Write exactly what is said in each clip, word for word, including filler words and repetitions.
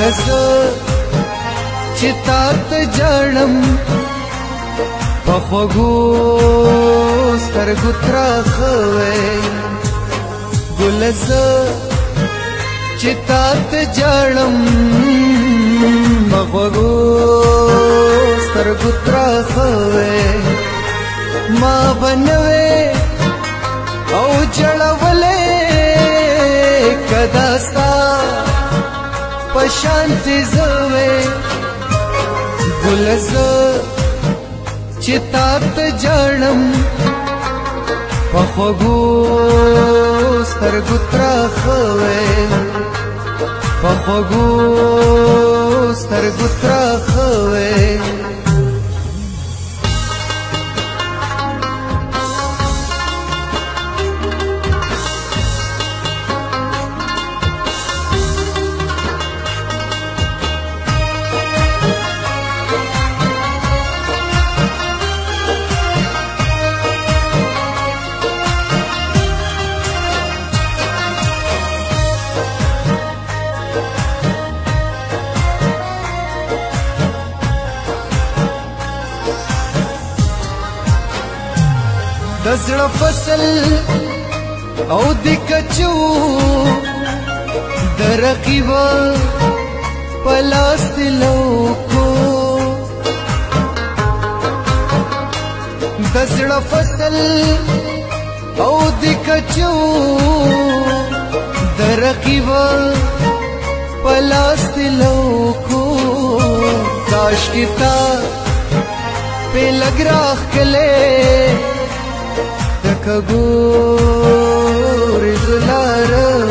ګلز چتات جړم پخوګو سترګو ترخوي ګلز چتات جړم پخوګو سترګو ترخوي ما بنوي او جړولې کداستا پشانتی زوي ګلز چتات جړم پخوګو سترګو ترخوي پخوګو سترګو ترخوي دزړه فصل او د کچو درقیب پلاس دلوکو دزړه فصل او د کچو درقیب پلاس دلوکو کاش کتا په لګراخ کله کګور زلار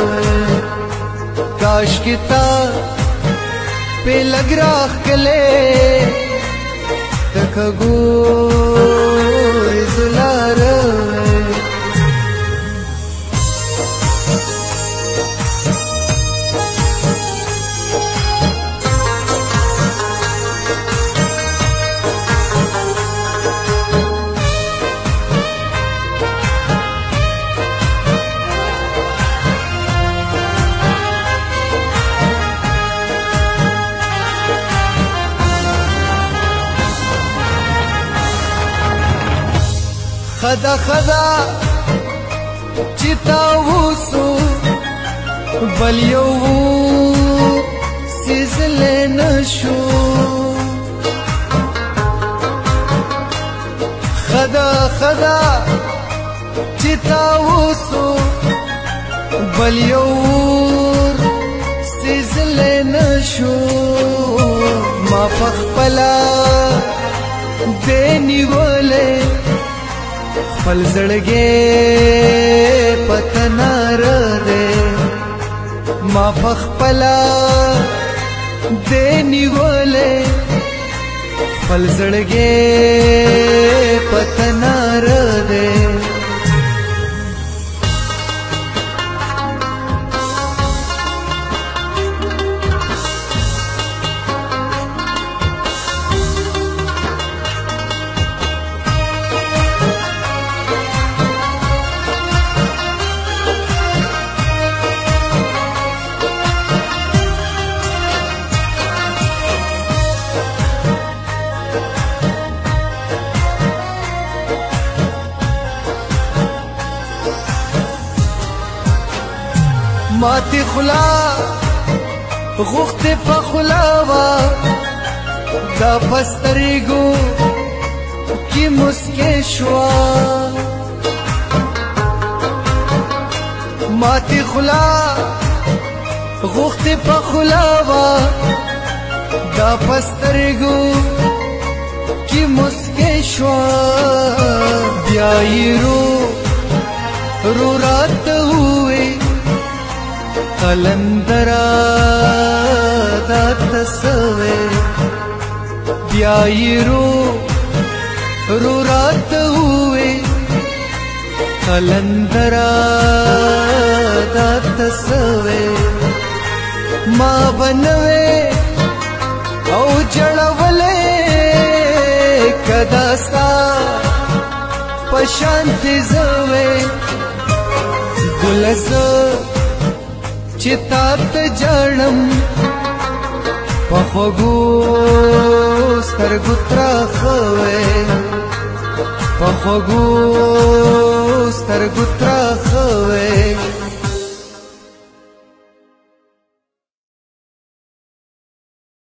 کاش کتا په لګراخ کله کګور زلار خدا خدا چتا وسو بل یو سیزل نشو خدا خدا چتا وسو بل یو سیزل نشو ما فخپلا دینی ولې خپل زړګي پتنار دے ما پخپلا دینی ولې خپل زړګي پتنار دے ماتی خلا غوخت پا خلاوا دا پستریگو کی مسکے شوا ماتی خلا غوخت پا خلاوا دا پستریگو کی مسکے شوا بیائی رو رو رات ہوئے قلندرا دا تسوے بیائی رو رو رات ہوئے قلندرا دا تسوے ما بنوے او جڑولے کداستا پشانتی زوے ګلز چتات جړم پخوګو سترګو ترخوي پخوګو سترګو ترخوي